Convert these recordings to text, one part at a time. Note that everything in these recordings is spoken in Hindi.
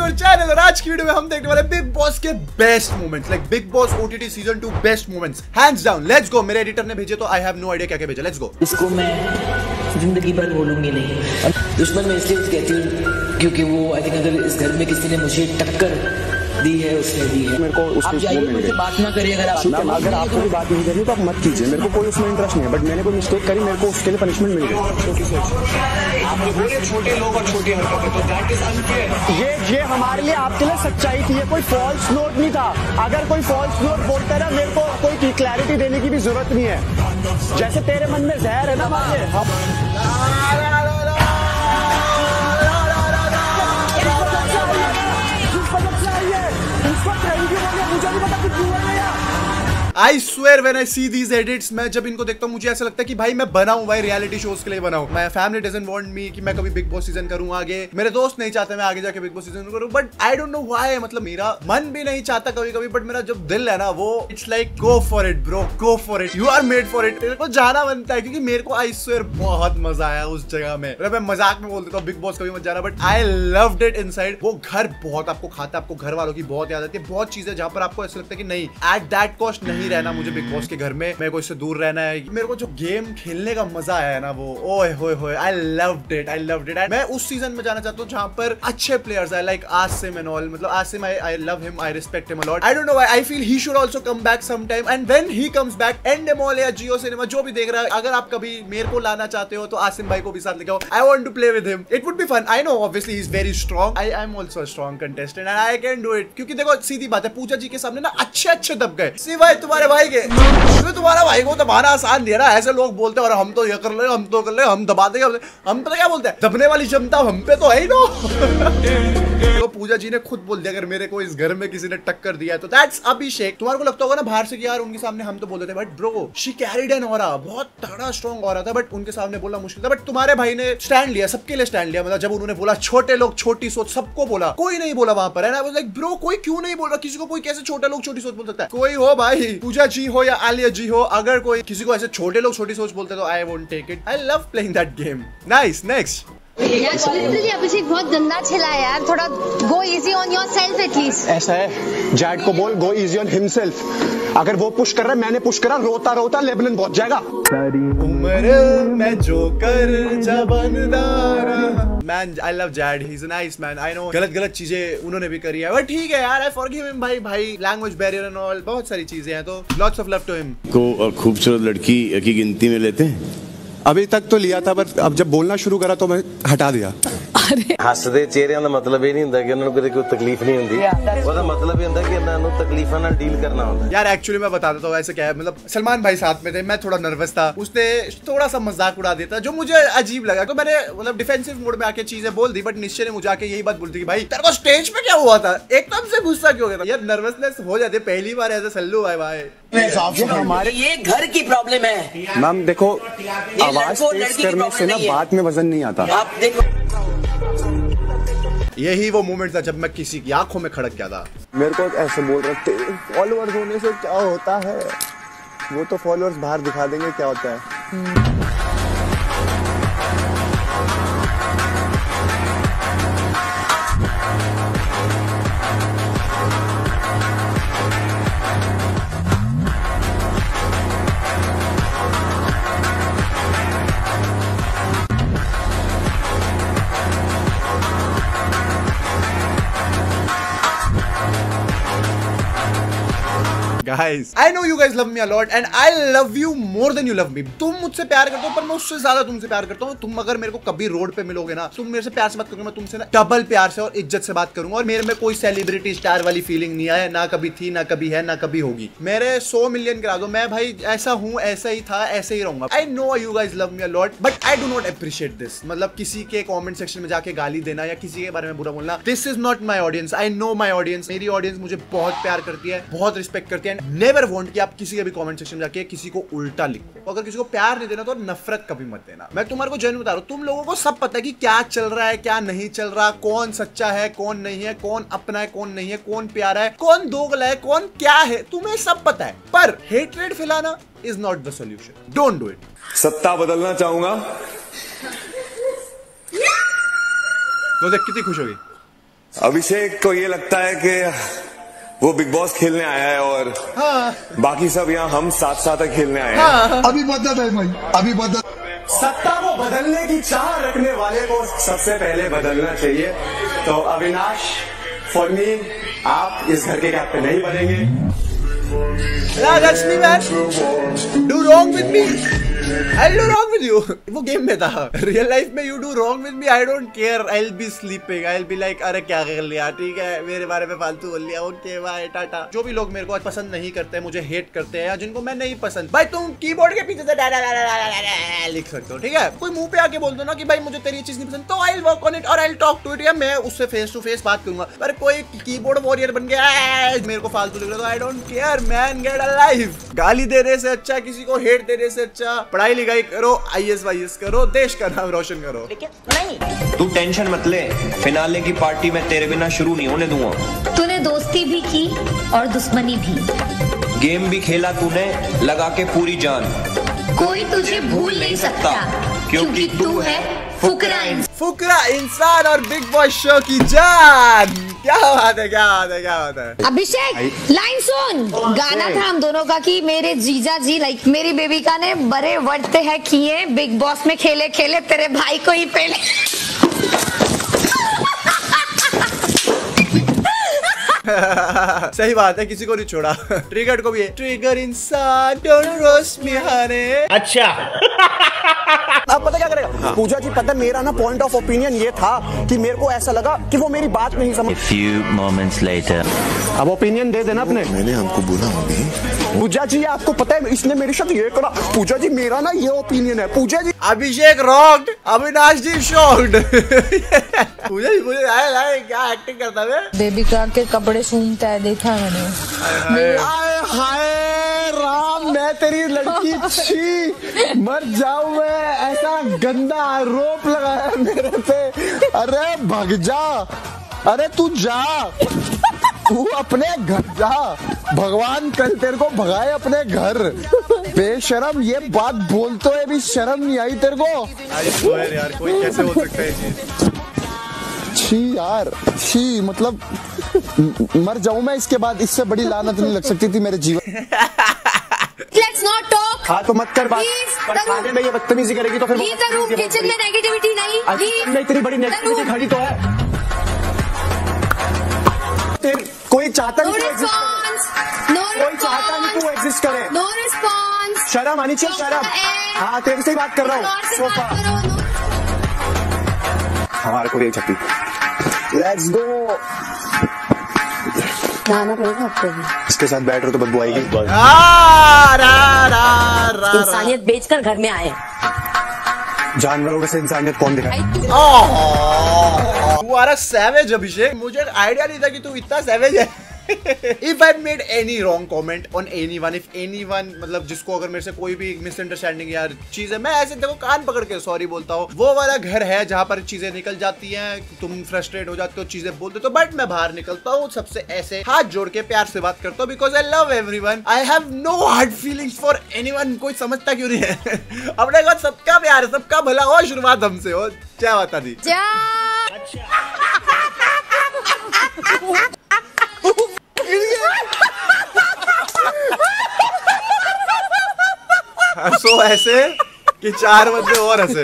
योर चैनल और आज की वीडियो में हम देखने वाले बिग बॉस के best moments, like Bigg Boss OTT season 2 best moments, hands down. Let's go. मेरे एडिटर ने भेजे तो आई हैव नो आइडिया क्या क्या भेजा। Let's go. इसको मैं जिंदगी भर भूलूंगी नहीं। दुश्मन मैं इसलिए कहती हूँ क्योंकि वो आई थिंक अगर इस घर में किसी ने मुझे टक्कर दी है उसने दी है। मेरे को उसको मुझसे बात ना करिए। अगर आपको भी बात नहीं करनी तो आप मत कीजिए। मेरे को कोई उसमें इंटरेस्ट नहीं है, बट मैंने कोई मिस्टेक करी, मेरे को उसके लिए पनिशमेंट मिल गई। छोटी सोच, छोटे लोग और छोटी हरकतें, तो दैट इज अनफेयर। ये हमारे लिए आपके लिए सच्चाई थी, ये कोई फॉल्स नोट नहीं था। अगर कोई फॉल्स नोट बोलता है ना, मेरे को कोई क्लैरिटी देने की भी जरूरत नहीं है। जैसे तेरे मन में जहर है ना मारे, I swear when I see these edits, मैं जब इनको देखता हूँ मुझे ऐसा लगता है कि भाई मैं बनाऊं, भाई रियलिटी शोज के लिए बनाऊं। मैं फैमिली डजंट वांट मी कि मैं कभी बिग बॉस सीजन करूं आगे। मेरे दोस्त नहीं चाहते मैं आगे जाके बिग बॉस सीजन करूं, but I don't know why. मतलब मेरा मन भी नहीं चाहता कभी कभी, बट मेरा जब दिल है ना वो it's like go for it bro, go for it, you are made for it. मेरे को जाना बनता है क्योंकि मेरे को आई स्वेयर बहुत मजा आया उस जगह में। मैं मजाक में बोल देता हूँ बिग बॉस कभी मत जाना, but I loved it inside. वो घर बहुत आपको खाता है, आपको घर वालों की बहुत याद आती है। बहुत चीजें जहां पर आपको ऐसा लगता है कि नहीं, एट दैट कॉस्ट नहीं रहना मुझे बिग बॉस के घर में, मेरे को इससे दूर रहना है। मेरे को जो गेम खेलने का मजा आया है ना वो ओए होए होए, I loved it, I loved it. मैं उस सीजन में जाना चाहता हूँ जहां पर अच्छे प्लेयर्स है, लाइक आसिम एंड ऑल। मतलब Asim I love him, I respect him a lot. I don't know why, I feel he should also come back some time, and when he comes back, Endemol या जियो सिनेमा जो भी देख रहा है, अगर आप कभी मेरे को लाना चाहते हो तो आसिम भाई को भी साथ लेके आओ। I want to play with him, it would be fun. I know obviously he is very strong, I am also a strong contestant and I can do it. क्योंकि देखो सीधी बात है, पूजा जी के सामने ना अच्छे दब गए सिवाय तुम्हारे भाई के। तुम्हारा भाई को दबाना आसान नहीं है ना। ऐसे लोग बोलते हैं और हम तो ये कर ले, हम तो कर ले, हम दबा देंगे। हम पता क्या बोलते हैं, दबने वाली क्षमता हम पे तो है ही ना। तो पूजा जी ने खुद बोल दिया अगर मेरे को इस घर में किसी ने टक्कर दिया है तो दैट्स अभिषेक। तुम्हारे को लगता होगा ना बाहर से कि यार उनके सामने हम तो बोलते थे, but bro she carried an aura, बहुत तगड़ा स्ट्रांग ऑरा था, बट उनके सामने बोलना मुश्किल था। बट तुम्हारे भाई ने स्टैंड लिया, सबके लिए स्टैंड लिया। मतलब जब उन्होंने बोला छोटे लोग छोटी सोच, सबको बोला, कोई नहीं बोला वहां पर है ना। लाइक ब्रो कोई क्यों नहीं बोल रहा, किसी को कोई कैसे छोटे लोग छोटी सोच बोल सकता है? कोई हो भाई, पूजा जी हो या आलिया जी हो, अगर कोई किसी को ऐसे छोटे लोग छोटी सोच बोलते तो I won't take it. I love playing that game. Nice, next. Literally Abhishek बहुत गंदा छिला है यार, थोड़ा go easy on yourself at least. ऐसा है, जैड को बोल गो इजी ऑन हिमसेल्फ। अगर वो पुश कर रहा है, मैंने पुश करा, रोता रोता लेबलन पहुंच जाएगा। उम्र में जोकर जवानदार man, I love Jad, he is a nice man. I know गलत चीजें उन्होंने भी करी है, बट ठीक है यार, आई फॉरगिव हिम। भाई लैंग्वेज बैरियर एंड ऑल, बहुत सारी चीजें हैं, तो lots of love to him. को खूबसूरत लड़की की गिनती में लेते हैं। अभी तक तो लिया था, पर अब जब बोलना शुरू करा तो मैं हटा दिया। हसदे चेहरिਆਂ ਦਾ ਮਤਲਬ ਇਹ ਨਹੀਂ ਹੁੰਦਾ ਕਿ ਉਹਨਾਂ ਨੂੰ ਕੋਈ ਤਕਲੀਫ ਨਹੀਂ ਹੁੰਦੀ, ਉਹਦਾ ਮਤਲਬ ਇਹ ਹੁੰਦਾ ਕਿ ਇਹਨਾਂ ਨੂੰ ਤਕਲੀਫਾਂ ਨਾਲ ਡੀल करना होता है। यार एक्चुअली मैं बता देता हूँ ऐसे क्या है। मतलब सलमान भाई साथ में थे, मैं थोड़ा नर्वस था, उसने थोड़ा सा मजाक उड़ा दिया था जो मुझे अजीब लगा, तो मैंने मतलब डिफेंसिव मोड में आके चीजें बोल दी। बट निश्चय ने मुझे आके यही बात बोली थी कि भाई तेरे को स्टेज पे क्या हुआ था, एकदम से गुस्सा क्यों हो गया था? यार नर्वसनेस हो जाती है पहली बार ऐसे। सल्लू भाई हमारे ये घर की प्रॉब्लम है मैम। देखो आवाज तेज करने से ना बात में वजन नहीं आता। आप देखो, यही वो मोमेंट था जब मैं किसी की आंखों में खड़क गया था। मेरे को ऐसे बोल रहे थे फॉलोअर्स होने से क्या होता है, वो तो फॉलोअर्स बाहर दिखा देंगे क्या होता है। Guys, I know you guys love me a lot and I love you more than you love me. तुम मुझसे प्यार करते हो पर मैं उससे ज्यादा तुमसे प्यार करता हूँ। तुम अगर मेरे को कभी रोड पे मिलोगे ना, तुम मेरे से प्यार से बात करोगे, मैं तुमसे ना डबल प्यार से और इज्जत से बात करूंगा। और मेरे में कोई सेलिब्रिटी स्टार वाली फीलिंग नहीं है, ना कभी थी, ना कभी है, ना कभी होगी। मेरे 100 मिलियन करा दो, मैं भाई ऐसा हूँ, ऐसा ही था, ऐसे ही रहूंगा। I know you guys love me a lot but I do not appreciate this. मतलब किसी के कॉमेंट सेक्शन में जाके गाली देना या किसी के बारे में बुरा बोलना, this is not my audience. I know my audience, मेरी ऑडियंस मुझे बहुत प्यार करती है, बहुत रिस्पेक्ट करती है। नेवर वॉन्ट कि आप किसी के भी कमेंट सेक्शन में जाके किसी को उल्टा लिखो। अगर किसी को प्यार नहीं देना तो नफरत कभी मत देना। मैं तुम्हारे को जेन्युइन बता रहा हूं, तुम लोगों को सब पता है कि क्या चल रहा है, क्या नहीं चल रहा, कौन सच्चा है, कौन नहीं है, कौन अपना है, कौन नहीं है, कौन प्यारा है, कौन दोगला है, कौन क्या है, तुम्हें सब पता है। पर हेट्रेड फैलाना is not the solution. Don't do it. सत्ता बदलना चाहूंगा तो देख कितनी खुश होगी। अभिषेक को ये लगता है कि वो बिग बॉस खेलने आया है और बाकी सब यहाँ हम साथ साथ खेलने आए हैं। अभी बदत है भाई, अभी बदत। सत्ता को बदलने की चाह रखने वाले को सबसे पहले बदलना चाहिए। तो अविनाश, फॉर मी, आप इस घर के कैप्टन नहीं बनेंगे। That's me, man. Do wrong with me. I'll do wrong with you. वो गेम में था। रियल लाइफ में you do wrong with me, I don't care. I'll be sleeping. I'll be like, अरे क्या कर लिया, ठीक है, मेरे बारे में फालतू बोल लिया, ओके बाय टाटा। जो भी लोग मेरे को पसंद नहीं करते, मुझे हेट करते हैं, या जिनको मैं नहीं पसंद, भाई तुम कीबोर्ड के पीछे से लिख सकते हो, ठीक है। कोई मुंह पे आके बोल दो ना कि भाई मुझे तेरी चीज नहीं पसंद, तो I'll work on it और I'll talk to it, या मैं उससे फेस टू फेस बात करूंगा। पर कोई कीबोर्ड वॉरियर बन गया मेरे को फालतू लिख रहा, तो I don't care man, get a life। गाली देने से अच्छा, किसी को हेट देने से अच्छा, पढ़ाई लिखाई करो, IAS करो, देश का नाम रोशन करो। नहीं, तू टेंशन मत ले, फिनाले की पार्टी में तेरे बिना शुरू नहीं होने दूंगा। तूने दोस्ती भी की और दुश्मनी भी, गेम भी खेला तूने लगा के पूरी जान। कोई तुझे भूल नहीं सकता क्योंकि तू है फुकरा इंसान और बिग बॉस शो की जान। क्या बात है, क्या बात है, क्या बात है। अभिषेक लाइन सुन, गाना था हम दोनों का कि मेरे जीजा जी लाइक मेरी बेबिका ने बड़े वर्ते हैं किए, बिग बॉस में खेले खेले तेरे भाई को ही पहले। सही बात है, किसी को नहीं छोड़ा। ट्रिगर को भी है, ट्रिगर इंसान डोंट रोस्ट मी हनी। अच्छा अब पता क्या करेगा पूजा जी, पता मेरा ना पॉइंट ऑफ ओपिनियन ये था कि मेरे को ऐसा लगा कि वो मेरी बात नहीं समझ। few moments later. अब ओपिनियन दे देना अपने। मैंने हमको बोला अभी पूजा जी आपको पता है इसने मेरे साथ ये करा। पूजा जी मेरा ना ये ओपिनियन है। Pooja ji Abhishek rocked, Avinash ji shocked. पूजा जी मुझे आए क्या एक्टिंग करता है। बेबिका के कपड़े सूंघता है, देखा मैंने। हाय राम, मैं तेरी लड़की छी मर जाऊं मैं, ऐसा गंदा आरोप लगाया मेरे पे। अरे भग जा, अरे तू जा, तू अपने घर जा, भगवान कल तेरे को भगाए अपने घर। बेशरम, ये बात बोलते हुए भी शर्म नहीं आई तेरे को। यार कोई कैसे हो सकता है। छी यार, छी, मतलब मर जाऊं मैं इसके बाद, इससे बड़ी लानत नहीं लग सकती थी मेरे जीवन। Let's not talk. हाँ तो मत कर बात, पर खाने में ये बदतमीजी करेगी तो फिर किचन में नेगेटिविटी नहीं, तेरी बड़ी नेगेटिविटी खड़ी तो है। कोई चाहता नहीं कोई चाहता नहीं तू एग्जिस्ट करे। नो रिस्पॉन्स, शर्म आनी चाहिए, शर्म। हाँ तेरे से ही बात कर रहा हूँ। सोफा हमारे को छत्ती। Let's go. इसके साथ बैठ रहे तो बदबू आएगी। इंसानियत बेचकर घर में आए। जानवरों से इंसानियत कौन दिखाए। तू आरा सैवेज अभिषेक, मुझे आइडिया नहीं था कि तू इतना सैवेज है। If I made any wrong comment on anyone, if anyone, मतलब जिसको अगर मेरे से कोई भी मिसअंडरस्टैंडिंग या चीज है, मैं ऐसे देखो कान पकड़ के सॉरी बोलता हूँ। वो वाला घर है जहाँ पर चीजें निकल जाती हैं, तुम फ्रस्ट्रेट हो जाते हो, चीजें बोलते हो, बट मैं बाहर निकलता हूँ, सबसे ऐसे हाथ जोड़ के प्यार से बात करता हूँ, because I love everyone. I have no hard feelings for anyone. कोई समझता क्यों नहीं है। अपने को सबका प्यार है, सबका भला हो, शुरुआत हमसे हो। क्या बता दी हंसो ऐसे कि 4 बंदे और हंसे।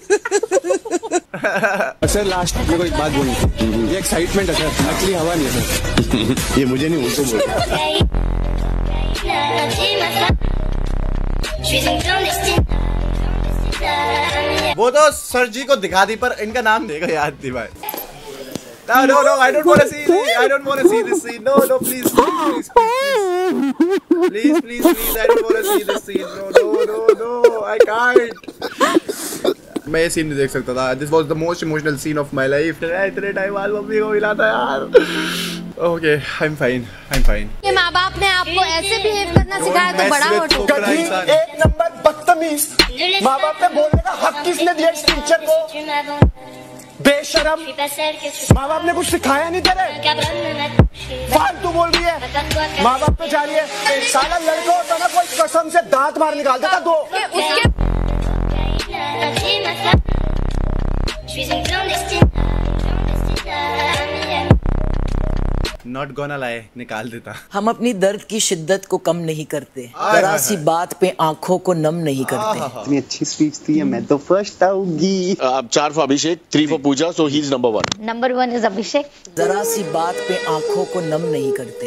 सर लास्ट में कोई बात बोलनी थी, ये एक्साइटमेंट है सर, एक्चुअली हवा नहीं है सर। ये मुझे नहीं, उनको बोल। वो तो सर जी को दिखा दी, पर इनका नाम देगा याद थी भाई। No, I don't want to see this. I don't want to see this scene. No, please, I don't want to see this scene. No, I can't. मैं ये सीन नहीं देख सकता था। This was the most emotional scene of my life. इतने टाइम बाद मम्मी को मिला था यार। Okay, I'm fine. ये माँ बाप ने आपको ऐसे बिहेव करना सिखाया तो बड़ा हो। एक नंबर बदतमीज। माँ बाप ने बोलने का हक किसने दिया इस टीचर को? बेशरम, माँ बाप ने कुछ सिखाया नहीं तेरे, फालतू बोल रही है। माँ बाप पे जा रही है, साला लड़का होता ना कोई कसम से दांत मार निकाल देता दो। नॉट गोना लाई, निकाल देता। हम अपनी दर्द की शिद्दत को कम नहीं करते, जरा सी बात पे आंखों को नम नहीं करते। इतनी अच्छी स्पीच थी, मैं तो फर्स्ट आऊंगी। अब 4 for Abhishek, 3 for Pooja, so he is number 1। Number 1 is Abhishek. जरा सी बात पे आंखों को नम नहीं करते।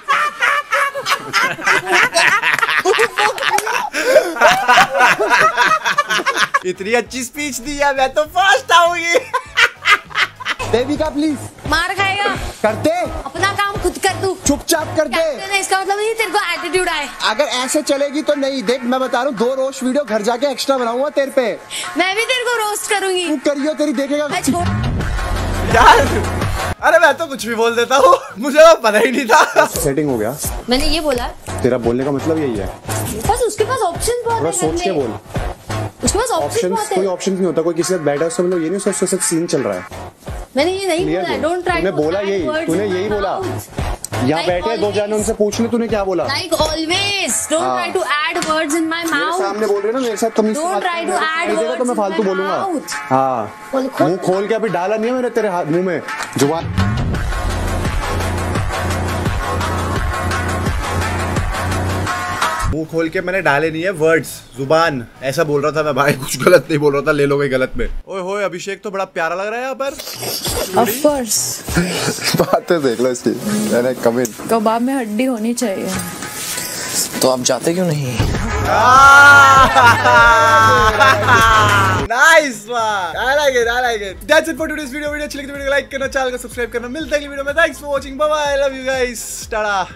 इतनी अच्छी स्पीच दी है, मैं तो फर्स्ट आऊंगी। देविका प्लीज। मार खाएगा। करते अपना काम खुद कर तू। चुपचाप कर दे। इसका मतलब नहीं तेरे को एटीट्यूड आए। अगर ऐसे चलेगी तो नहीं। देख मैं बता रहा हूँ, 2 रोस्ट वीडियो घर जाके एक्स्ट्रा बनाऊंगा तेरे पे। मैं भी तेरे को रोस्ट करूंगी। तू करियो, तेरी देखेगा। यार अरे मैं तो कुछ भी बोल देता हूँ, मुझे तो पता ही नहीं था। सेटिंग हो गया। मैंने ये बोला, तेरा बोलने का मतलब यही है। बस उसके पास ऑप्शन बहुत है। सोच के बोल। उसके पास ऑप्शन बहुत है। कोई ऑप्शन नहीं होता, कोई किसी से बैठा उससे मतलब ये नहीं उसका सिर्फ सीन चल रहा है। मैंने ये नहीं बोला, डोंट ट्राई। तूने बोला यही, तूने यही बोला। यहाँ बैठे 2 जाने, उनसे पूछ ले तूने क्या बोला। Like always, don't try to add words in my mouth. सामने बोल रहे ना मेरे साथ, तमीज से Don't बात try to add words तो मैं फालतू in my बोलूंगा। mouth. हाँ, मुंह खोल के अभी डाला नहीं है मैंने तेरे हाथ मुंह में जुबान। मुंह खोल के मैंने डाले नहीं है वर्ड्स, जुबान। ऐसा बोल रहा था मैं भाई, कुछ गलत नहीं बोल रहा था, ले लो गई गलत में। ओए होए अभिषेक तो बड़ा प्यारा लग रहा है यहाँ पर। Of course. बातें देख लो इसकी। मैंने कमिट। कबाब में हड्डी होनी चाहिए। तो आप जाते क्यों नहीं? Nice one, I like it, I like it. That's it for today's video. Video अच्छी लगी तो वीडियो को लाइक करना, चैनल को सब्सक्राइब करना। मिलते हैं अगली वीडियो में। Thanks for watching, bye bye, love you guys, Tata.